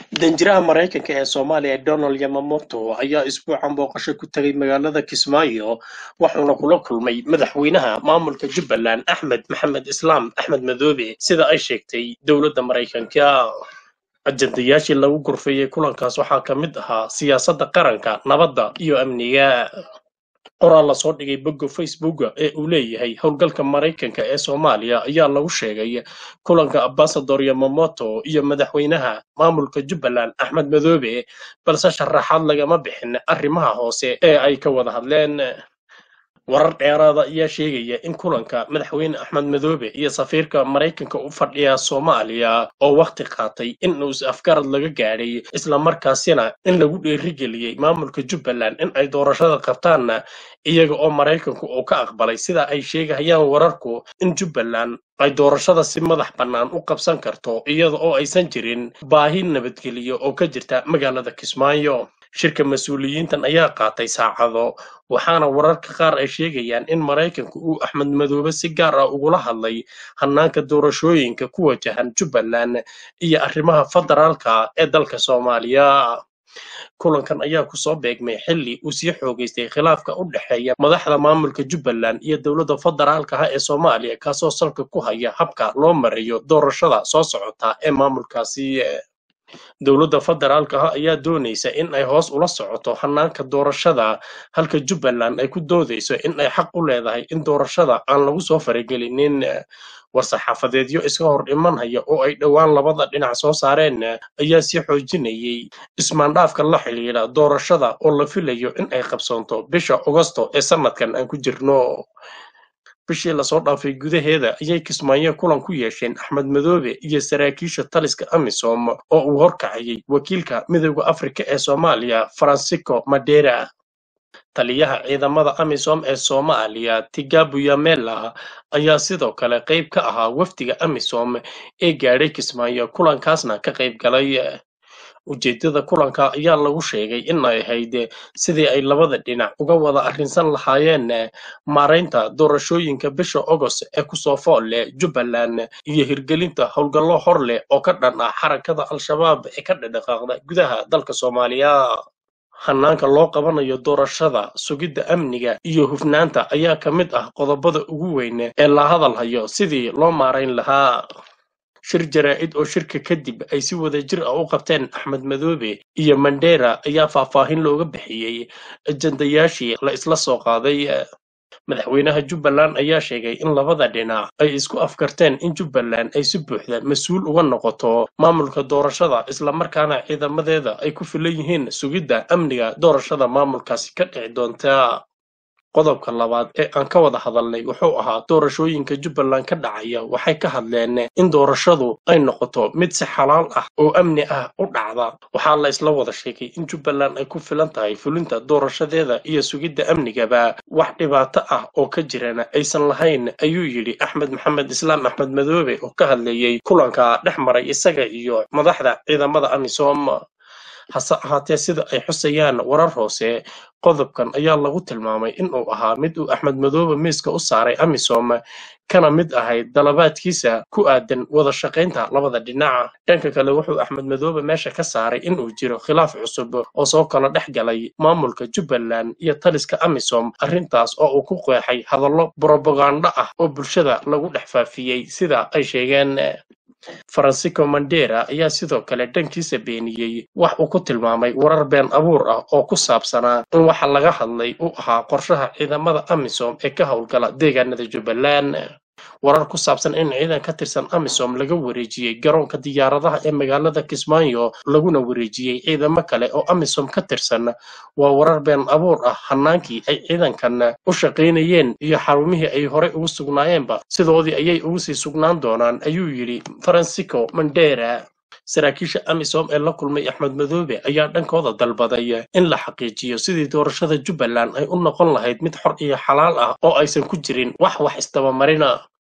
Danjiraha Mareykanka ee Soomaaliya Donald Yamamoto ayaa isbuucan booqasho ku tagay magaalada Kismaayo wuxuuna kula kulmay madaxweynaha maamulka Jubbaland Axmed Maxamed Islaam Axmed Madoobe sida ay sheegtay dowladda Mareykanka. Ajandayaashii lagu gorfeeyey kulankaas waxaa ka mid ahaa siyaasadda qaranka, nabadda iyo amniga. Qoraal la soo dhigay bogga Facebook ee uu leeyahay howlgalka Mareykanka ee Soomaaliya ayaa lagu sheegay kulanka Ambassador Yamamoto iyo madaxweynaha maamulka Jubbaland Axmed Madoobe, balse sharaxaad lagama bixin arrimaha hoose ee ay ka wada hadleen. Warar dheeraada ayaa sheegaya in kulanka madaxweyne Axmed Madoobe iyo safiirka Mareykanka u fadhiya Soomaaliya oo waqti qaatay in uu is-afgarad laga gaadhay, isla markaasina in lagu dhiirigeliyey maamulka Jubbaland in ay doorashada qabtaan, iyaga oo Mareykanku uu ka aqbalay sida ay sheegayaan wararku in Jubbaland ay doorashada si madax bannaan u qabsan karto iyada oo aysan jirin baahi nabadgelyo oo ka jirta magaalada Kismaayo. Shirka mas'uuliyiintan ayaa qaatay saacado, waxaana wararka qaar ay sheegayaan in Mareykanku uu Axmed Madoobe si gaar ah ugula hadlay hannaanka doorashooyinka ku wajahan Jubbaland iyo arrimaha federaalka ee dalka Soomaaliya. Kulankan ayaa ku soo beegmay xilli uu sii xoogaystay khilaafka u dhexeeya madaxda maamulka Jubbaland iyo dowladda federaalka ah ee Soomaaliya, kaasoo salka ku haya habka loo marayo doorashada soo socota ee maamulkaasi. Dowladda federaalka ah ayaa doonaysa in ay hoos ula socoto hannaanka doorashada, halka Jubbaland ay ku doodayso in ay xaq u leedahay in doorashada aan lagu soo faragelinin. War-saxaafadeedyo iska hor imanaya oo ay dhowaan labada dhinac soo saareen ayaa sii xoojinayay ismaandhaafka la xidhiidha doorashada oo la filayo in ay qabsoonto bisha Agosto ee sanadkan aan ku jirno. Bishii la soo dhaafay gudaheeda ayay Kismaayo kulan ku yeesheen Axmed Madoobe iyo saraakiisha taliska AMISOM oo uu horkacayay wakiilka Midowga Afrika ee Soomaaliya Francisco Madera. Taliyaha ciidamada AMISOM ee Soomaaliya Tigabu Yamela ayaa sidoo kale qayb ka ahaa wafdiga AMISOM ee gaadhay Kismaayo, kulankaasna ka qayb galay. Ujeedada kulanka ayaa lagu sheegay in ay ahayd sidii ay labada dhinac uga wada arrinsan lahaayeen maaraynta doorashooyinka bisha Agost ee ku soo fool leh Jubbaland iyo hirgelinta howlgallo hor leh oo ka dhan ah xarakada Al-Shabaab ee ka dhaqaaqda gudaha dalka Soomaaliya. Hannaanka loo qabanayo doorashada, sugidda amniga iyo hufnaanta ayaa ka mid ah qodobada ugu weyn ee la hadalhayo sidii loo maarayn lahaa. Shir jaraa'id oo shirka kadib ay si wadajir ah u qabteen Axmed Madoobe iyo Mandera ayaa faahfaahin looga bixiyey ajandayaashii la isla soo qaaday. Madaxweynaha Jubbaland ayaa sheegay in labada dhinac ay isku afkarteen in Jubbaland ay si buuxda mas'uul uga noqoto maamulka doorashada, isla markaana ciidamadeeda ay ku filan yihiin sugidda amniga doorashada maamulkaasi ka dhici doonta. Qodobka labaad ee aan ka wada hadalnay wuxuu ahaa doorashooyinka Jubbaland ka dhacaya. Waxay ka hadleen in doorashadu ay noqoto mid si xalaal ah oo amni ah u dhacda. Waxaa la isla wada sheegay in Jubbaland ay ku filan tahay fulinta doorashadeeda iyo sugidda amnigaba, wax dhibaato ah oo ka jirana aysan lahayn, ayuu yidhi Axmed Maxamed Islaam Axmed Madoobe oo ka hadlayay kulanka dhex maray isaga iyo madaxda ciidamada AMISOM. Hase ahaatee, sida ay xusayaan warar hoose, qodobkan ayaa lagu tilmaamay in uu ahaa mid uu Axmed Madoobe miiska u saaray AMISOM, kana mid ahayd dalabaadkiisa ku aadan wada shaqaynta labada dhinac. Dhanka kale, wuxuu Axmed Madoobe meesha ka saaray in uu jiro khilaaf cusub oo soo kala dhex galay maamulka Jubbaland iyo taliska AMISOM, arrintaas oo uu ku qeexay hadallo propaganda ah oo bulshada lagu dhex faafiyey sida ay sheegeen. Francisco Mandera ayaa sidoo kale dhankiisa beeniyey wax uu ku tilmaamay warar been abuur ah oo ku saabsanaa in waxa laga hadlay uu ahaa qorshaha ciidamada AMISOM ee ka howlgala deegaanada Jubbaland. Warar ku saabsan in ciidan ka tirsan AMISOM laga wareejiyey garoonka diyaaradaha ee magaalada Kismaayo laguna wareejiyey ciidamo kale oo AMISOM ka tirsan waa warar been abuur ah. Hannaankii ay ciidankan u shaqaynayeen iyo xarumihii ay horey ugu sugnaayeenba sidoodii ayay ugu sii sugnaan doonaan, ayuu yidhi Francisco Mandera. Saraakiisha AMISOM ee la kulmay Axmed Madoobe ayaa dhankooda dalbaday in la xaqiijiyo sidii doorashada Jubbaland ay u noqon lahayd mid xor iyo xalaal ah oo aysan ku jirin wax isdabamarina.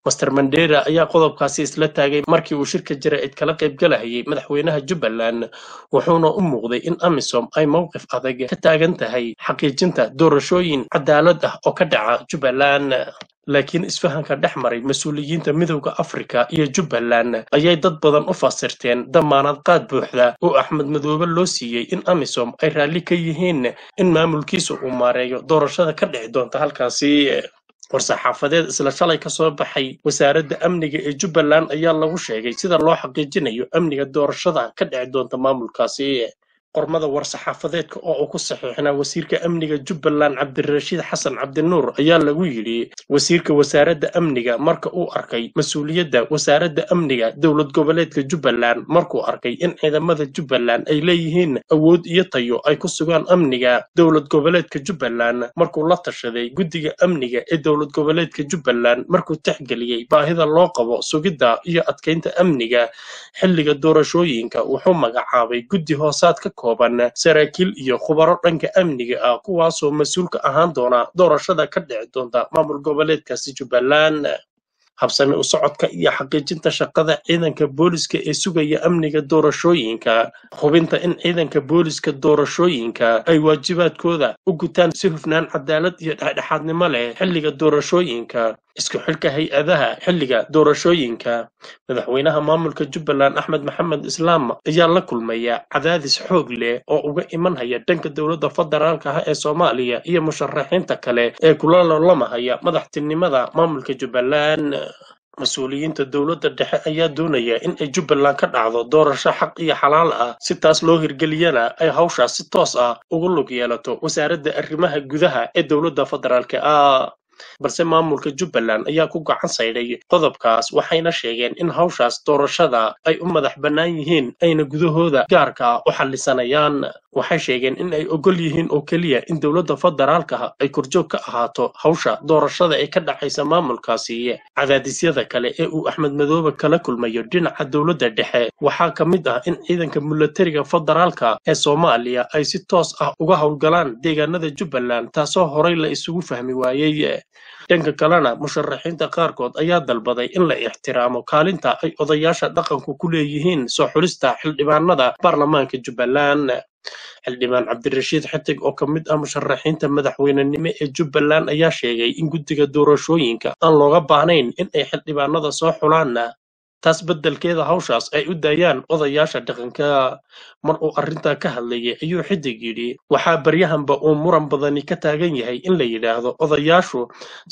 master mandera ayaa qodobkaasi isla taagay markii uu shirka jaraa'id kala qaybgalahayay madaxweynaha jubbaland wuxuuna u muuqday in amisom ay mowqif adag ka taagan tahay xaqiijinta doorashooyin cadaalad ah oo ka dhaca jubbaland laakiin isfahanka dhex maray mas-uuliyiinta midowda afrika iyo jubbaland ayay dad badan u fasirteen damaanad qaad buuxda oo axmed madoobe loo siiyey in amisom ay raalli ka yihiin in maamulkiisa uu maareeyo doorashada ka dhici doonta halkaasi war-saxaafadeed isla shalay ka soo baxay wasaaradda amniga ee jubbaland ayaa lagu sheegay sida loo xaqiijinayo amniga doorashada ka dhici doonta maamulkaasi qormada war-saxaafadeedka oo uu ku saxiixnaa wasiirka amniga jubbaland cabdirashiid xasan cabdinuur ayaa lagu yidhi wasiirka wasaaradda amniga marka uu arkay mas-uuliyadda wasaaradda amniga dowlad goboleedka jubbaland markuu arkay in ciidamada jubbaland ay leeyihiin awood iyo tayo ay ku sugaan amniga dowlad goboleedka jubbaland markuu la tashaday guddiga amniga ee dowlad goboleedka jubbaland markuu tixgeliyey baahida loo qabo sugidda iyo adkaynta amniga xilliga doorashooyinka wuxuu magacaabay guddi hoosaad ka kooban saraakiil iyo khubaro dhanka amniga ah kuwaasoo mas-uul ka ahaan doona doorashada ka dhici doonta maamul goboleedkaasi jubbaland habsami u socodka iyo xaqiijinta shaqada ciidanka booliska ee sugaya amniga doorashooyinka hubinta in ciidanka booliska doorashooyinka ay waajibaadkooda u gutaan si hufnaan cadaalad iyo dhexdhexaadnimo leh xilliga doorashooyinka isku xilka hay-adaha xilliga doorashooyinka madaxweynaha maamulka jubbaland axmed maxamed islaam ayaa la kulmaya cadaadis xoog leh oo uga imanhaya dhanka dowladda federaalka ah ee soomaaliya iyo musharaxiinta kale ee kula loolamahaya madaxtinimada maamulka jubbaland mas-uuliyiinta dowladda dhexe ayaa doonaya in ay jubbaland ka dhacdo doorasho xaq iyo xalaal ah si taas loo hirgeliyana ay hawshaas si toos ah ugu lug yeelato wasaaradda arrimaha gudaha ee dowladda federaalka ah balse maamulka jubbaland ayaa ku gacan saydhay qodobkaas waxayna sheegeen in hawshaas doorashada ay u madax bannaan yihiin ayna gudahooda gaarka u xallisanayaan waxay sheegeen in ay ogol yihiin oo keliya in dowladda federaalka ay korjoog ka ahaato hawsha doorashada ee ka dhacaysa maamulkaasi cadaadisyada kale ee uu axmed madoobe kala kulmayo dhinaca dowladda dhexe waxaa ka mid ah in ciidanka milatariga federaalka ee soomaaliya ay si toos ah uga howlgalaan deegaanada jubbaland taasoo horay la isugu fahmi waayey dhanka kalena musharaxiinta qaarkood ayaa dalbaday in la ixtiraamo kaalinta ay odayaasha dhaqanku ku leeyihiin soo xulista xildhibaanada baarlamaanka jubbaland xildhibaan cabdirashiid xitig oo ka mid ah musharaxiinta madaxweynenimo ee jubbaland ayaa sheegay in guddiga doorashooyinka aan looga baahnayn in ay xildhibaanada soo xulaanna taas beddelkeeda hawshaas ay u daayaan odayaasha dhaqanka mar uu arrintaa ka hadlayay ayuu xidig yidhi waxaa baryahanba uu muran badani ka taagan yahay in la yidhaahdo odayaashu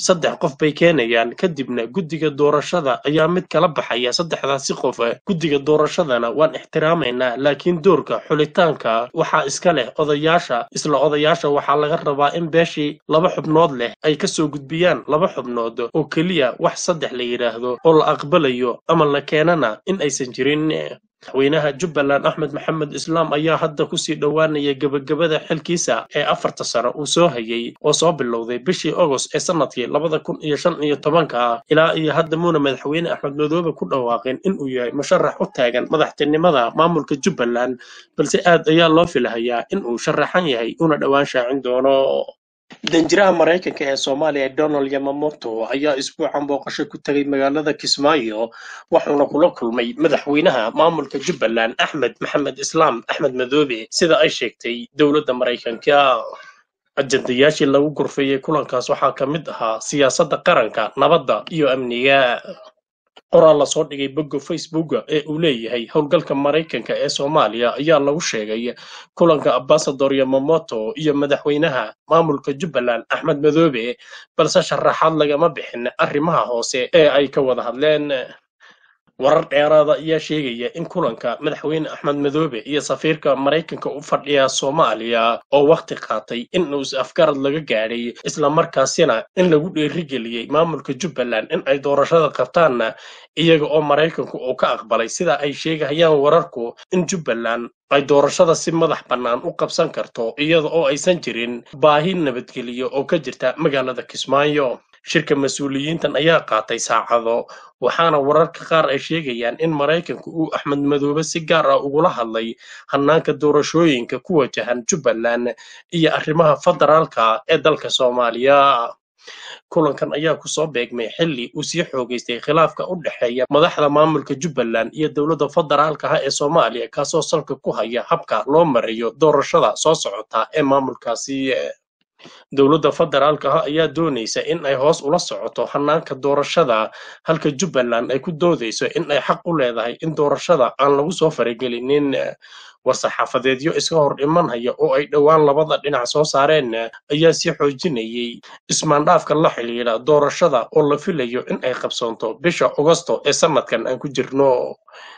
3 qof bay keenayaan kadibna guddiga doorashada ayaa mid kala baxaya 3daasi qof guddiga doorashadana waan ixtiraamaynaa laakiin doorka xulitaanka waxaa iska leh odayaasha isla odayaasha waxaa laga rabaa in beeshii 2 xubnood leh ay ka soo gudbiyaan 2 xubnood oo keliya wax 3 la yidhaahdo oo la aqbalayo ama la keenana in aysan jirin madaxweynaha jubbaland axmed maxamed islaam ayaa hadda kusii dhowaanaya gebagabada xilkiisa ee 4 sano uu soo hayay oo soo bilowday bishii August ee sanadkii 2015 ilaa iyo hadda muuna madaxweyne axmed madoobe ku dhawaaqeen in uu yahay musharax u taagan madaxtinimada maamulka jubbaland balse aad ayaa loo filahayaa in uu sharaxan yahay una dhowaan shaacin doono danjiraha maraykanka ee soomaaliya donald yamamoto ayaa isbuucan booqasho ku tagay magaalada kismaayo wuxuuna kula kulmay madaxweynaha maamulka jubbaland axmed maxamed islaam axmed madoobe sida ay sheegtay dowladda maraykanka ajandayaashii lagu gurfeeyey kulankaas waxaa ka mid ahaa siyaasadda qaranka nabadda iyo amniga qoraal lasoo dhigay bogga facebooka ee uu leeyahay howlgalka maraykanka ee soomaaliya ayaa lagu sheegay kulanka ambasador yamamoto iyo madaxweynaha maamulka jubbaland axmed madoobe balse sharaxaad lagama bixin arrimaha hoose ee ay ka wada hadleen warar dheeraada ayaa sheegaya in kulanka madaxweyne axmed madoobe iyo safiirka maraykanka u fadhiya soomaaliya oo waqti qaatay in uu is-afgarad laga gaadhay isla markaasina in lagu dhiirigeliyey maamulka jubbaland in ay doorashada qabtaan iyaga oo maraykanku uu ka aqbalay sida ay sheegayaan wararku in jubbaland ay doorashada si madax bannaan u qabsan karto iyada oo aysan jirin baahi nabadgelyo oo ka jirta magaalada kismaayo shirka mas-uuliyiintan ayaa qaatay saacado waxaana wararka qaar ay sheegayaan in maraykanku uu axmed madoobe si gaar ah ugula hadlay hannaanka doorashooyinka ku wajahan jubbaland iyo arrimaha federaalka ee dalka soomaaliya kulankan ayaa ku soo beegmay xilli uu sii xoogaystay khilaafka u dhexeeya madaxda maamulka Jubbaland iyo dowladda federaalka ah ee Soomaaliya kaasoo salka ku haya habka loo marayo doorashada soo socota ee maamulkaasi. dowladda federaalka ah ayaa doonaysa in ay hoos ula socoto hanaanka doorashada halka Jubbaland ay ku doodayso in ay xaq u leedahay in doorashada aan lagu soo faragelinin. war-saxaafadeedyo iska hor imanaya oo ay dhowaan labada dhinac soo saareen ayaa sii xoojinayay ismaandhaafka la xidhiidha doorashada oo la filayo in ay qabsoonto bisha Agosto ee sanadkan aan ku jirno.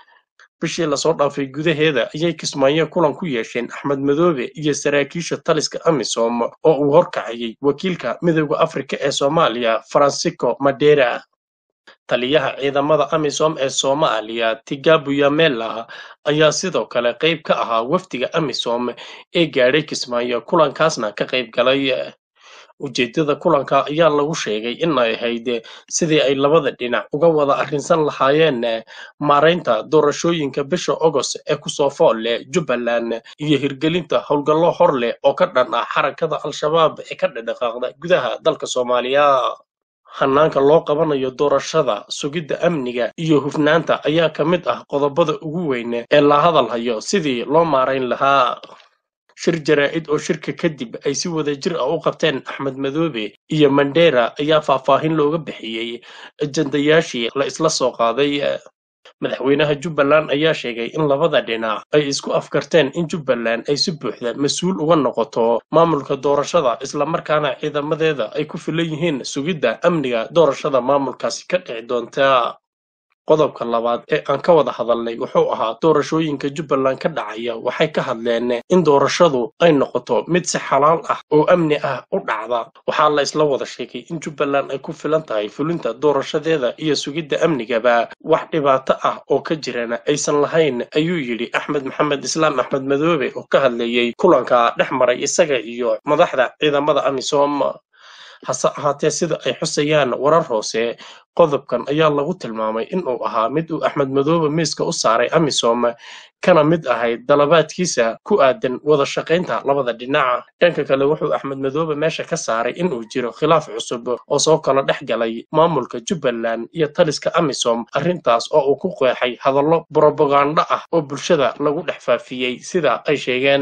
bishii lasoo dhaafay gudaheeda ayay Kismaayo kulan ku yeesheen Axmed Madoobe iyo saraakiisha taliska AMISOM oo uu horkacayay wakiilka Midowga Afrika ee Soomaaliya Francisco Madera. taliyaha ciidamada AMISOM ee Soomaaliya Tigabu Yamela ayaa sidoo kale qayb ka ahaa wafdiga AMISOM ee gaadhay Kismaayo kulankaasna ka qayb galay. ujeedada kulanka ayaa lagu sheegay in ay ahayd sidii ay labada dhinac uga wada arrinsan lahaayeen maaraynta doorashooyinka bisha August ee kusoo fool leh Jubbaland iyo hirgelinta howlgallo hor leh oo ka dhan ah xarakada Al-Shabaab ee ka dhaqaaqda gudaha dalka Soomaaliya. hanaanka loo qabanayo doorashada sugidda amniga iyo hufnaanta ayaa ka mid ah qodobada ugu weyn ee la hadalhayo sidii loo maarayn lahaa. shir jaraa'id oo shirka kadib ay si wadajir ah u qabteen Axmed Madoobe iyo Mandera ayaa faahfaahin looga bixiyay ajandayaashii la isla soo qaaday. madaxweynaha Jubbaland ayaa sheegay in labada dhinac ay isku afkarteen in Jubbaland ay si buuxda mas'uul uga noqoto maamulka doorashada isla markaana ciidamadeeda ay ku filan yihiin sugidda amniga doorashada maamulkaasi ka dhici doonta. qodobka labaad ee aan ka wada hadalnay wuxuu ahaa doorashooyinka Jubbaland ka dhacaya waxay ka hadleen in doorashadu ay noqoto mid si xalaal ah oo amni ah u dhacda. waxaa la isla wada sheegay in Jubbaland ay ku filan tahay fulinta doorashadeeda iyo sugidda amnigaba wax dhibaato ah oo ka jirana aysan lahayn ayuu yidhi Axmed Maxamed Islaam Axmed Madoobe oo ka hadlayay kulanka dhex maray isaga iyo madaxda ciidamada AMISOM. hase ahaatee sida ay xusayaan warar hoose qodobkan ayaa lagu tilmaamay in uu ahaa mid uu Axmed Madoobe miiska u saaray AMISOM kana mid ahayd dalabaadkiisa ku aadan wada shaqaynta labada dhinac. dhanka kale wuxuu Axmed Madoobe meesha ka saaray in uu jiro khilaaf cusub oo soo kala dhex galay maamulka Jubbaland iyo taliska AMISOM arrintaas oo uu ku qeexay hadallo propaganda ah oo bulshada lagu dhex faafiyey sida ay sheegeen.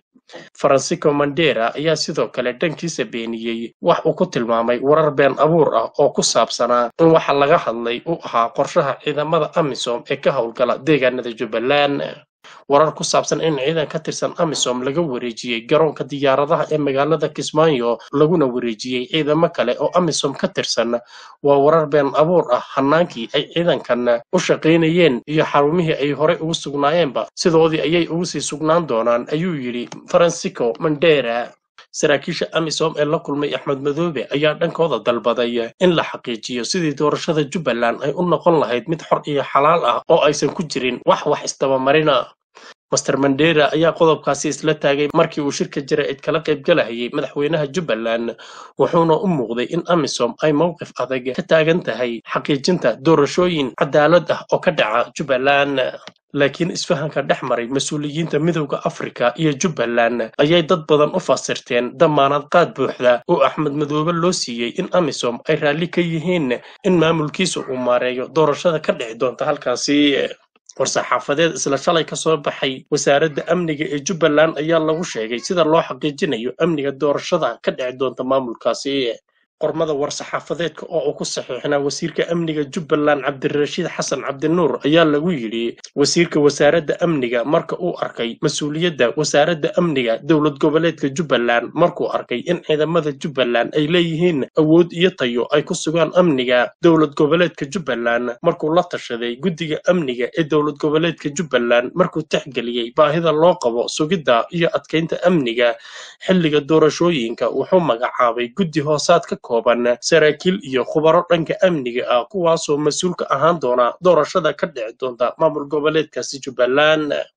Francisco Mandera ayaa sidoo kale dhankiisa beeniyey wax uu ku tilmaamay warar been abuur ah oo ku saabsanaa in waxa laga hadlay uu ahaa qorshaha ciidamada AMISOM ee ka howlgala deegaanada Jubbaland. warar ku saabsan in ciidan ka tirsan AMISOM laga wareejiyey garoonka diyaaradaha ee magaalada Kismaayo laguna wareejiyey ciidamo kale oo AMISOM ka tirsan waa warar been abuur ah. hanaankii ay ciidankan u shaqaynayeen iyo xarumihii ay hore ugu sugnaayeenba sidoodii ayay ugu sii sugnaan doonaan ayuu yidhi Francisco Mandera. saraakiisha AMISOM ee la kulmay Axmed Madoobe ayaa dhankooda dalbaday in la xaqiijiyo sidii doorashada Jubbaland ay u noqon lahayd mid xor iyo xalaal ah oo aysan ku jirin wax istabamarina. Master Mandera ayaa qodobkaasi isla taagay markii uu shirka jaraa'id kala qayb galahayay madaxweynaha Jubbaland wuxuuna u muuqday in AMISOM ay mowqif adag ka taagan tahay xaqiijinta doorashooyin cadaalad ah oo ka dhaca Jubbaland. laakiin isfahanka dhex maray mas'uuliyiinta Midowga Afrika iyo Jubbaland ayay dad badan u fasirteen damaanad qaad buuxda oo Axmed Madoobe loo siiyey in AMISOM ay raalli ka yihiin in maamulkiisa uu maareeyo doorashada ka dhici doonta halkaasi. war-saxaafadeed isla shalay ka soo baxay wasaaradda amniga ee Jubbaland ayaa lagu sheegay sida loo xaqiijinayo amniga doorashada ka dhici doonta maamulkaasi. qormada war-saxaafadeedka oo uu ku saxiixnaa wasiirka amniga Jubbaland Cabdirashiid Xasan Cabdinuur ayaa lagu yidhi wasiirka wasaaradda amniga marka uu arkay mas'uuliyadda wasaaradda amniga dowlad goboleedka Jubbaland markuu arkay in ciidamada Jubbaland ay leeyihiin awood iyo tayo ay ku sugaan amniga dowlad goboleedka Jubbaland markuu la tashaday guddiga amniga ee dowlad goboleedka Jubbaland markuu tixgeliyey baahida loo qabo sugidda iyo adkeynta amniga xilliga doorashooyinka wuxuu magacaabay guddi hoosaad ka kooban saraakiil iyo khubaro dhanka amniga ah kuwaasoo mas'uul ka ahaan doona doorashada ka dhici doonta maamul goboleedkaasi Jubbaland.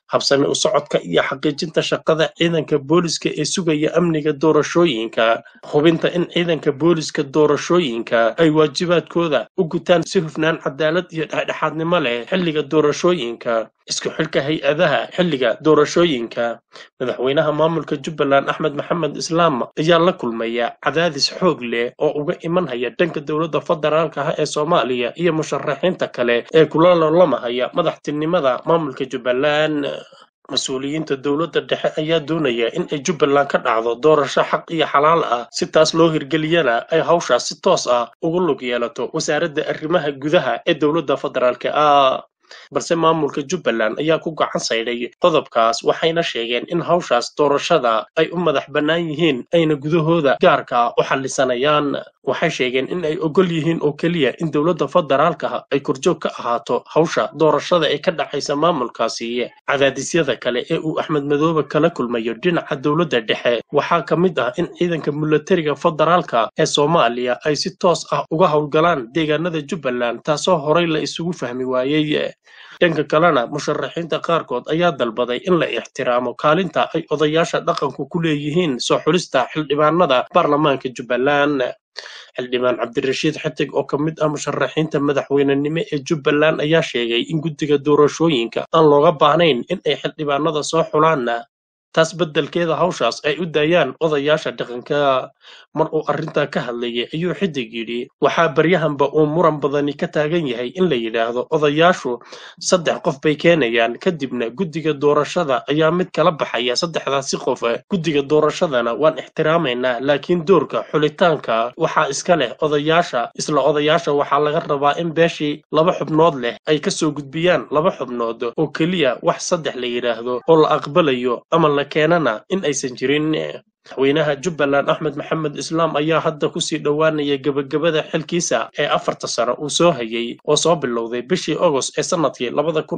habsami u socodka iyo xaqiijinta shaqada ciidanka booliska ee sugaya amniga doorashooyinka, hubinta in ciidanka booliska doorashooyinka ay waajibaadkooda u gutaan si hufnaan, cadaalad iyo dhexdhexaadnimo leh xilliga doorashooyinka, isku xilka hay-adaha xilliga doorashooyinka. Madaxweynaha maamulka Jubbaland Axmed Maxamed Islaam ayaa la kulmaya cadaadis xoog leh oo uga imanaya dhanka dowladda federaalka ah ee Soomaaliya iyo musharaxiinta kale ee kula loolamaya madaxtinimada maamulka Jubbaland. Mas'uuliyiinta dowladda dhexe ayaa doonaya in ay Jubbaland ka dhacdo doorasho xaq iyo xalaal ah, si taas loo hirgeliyana ay hawshaas si toos ah ugu lug yeelato wasaaradda arrimaha gudaha ee dowladda federaalka ah. balse maamulka Jubbaland ayaa ku gacan saydhay qodobkaas, waxayna sheegeen in hawshaas doorashada ay u madax bannaan yihiin ayna gudahooda gaarka u xallisanayaan. Waxay sheegeen in ay ogol yihiin oo keliya in dowladda federaalka ay korjoog ka ahaato hawsha doorashada ee ka dhacaysa maamulkaasi. Cadaadisyada kale ee uu Axmed Madoobe kala kulmayo dhinaca dowladda dhexe waxaa ka mid ah in ciidanka militariga federaalka ee Soomaaliya ay si toos ah uga howlgalaan deegaanada Jubbaland, taasoo horey la isugu fahmi waayey. dhanka kalena musharaxiinta qaarkood ayaa dalbaday in la ixtiraamo kaalinta ay odayaasha dhaqanku ku leeyihiin soo xulista xildhibaanada baarlamaanka Jubbaland. xildhibaan Cabdirashiid Xidig oo ka mid ah musharaxiinta madaxweynenimo ee Jubbaland ayaa sheegay in guddiga doorashooyinka aan looga baahnayn in ay xildhibaanada soo xulaan, taas beddelkeeda hawshaas ay u daayaan odayaasha dhaqanka. mar uu arrintaa ka hadlayay ayuu Xidig yidhi waxaa baryahanba uu muran badani ka taagan yahay in la yidhaahdo odayaashu 3 qof bay keenayaan, kadibna guddiga doorashada ayaa mid kala baxaya 3daasi qof. Guddiga doorashadana waan ixtiraamaynaa, laakiin doorka xulitaanka waxaa iska leh odayaasha. Isla odayaasha waxaa laga rabaa in beeshii 2 xubnood leh ay ka soo gudbiyaan 2 xubnood oo keliya, wax 3 la yidhaahdo oo la aqbalayo ama la keenana in aysan jirin. madaxweynaha Jubbaland Axmed Maxamed Islaam ayaa hadda ku sii dhowaanaya gabagabada xilkiisa ee 4 sano uu soo hayay oo soo bilowday bishii August ee sanadkii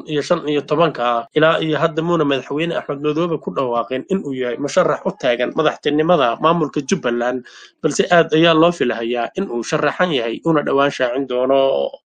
2015. ilaa iyo hadda muuna madaxweyne Axmed Madoobe ku dhawaaqin in uu yahay musharax u taagan madaxtinimada maamulka Jubbaland, balse aad ayaa loo filayaa in uu sharaxan yahay una dhawaan shaacin doono.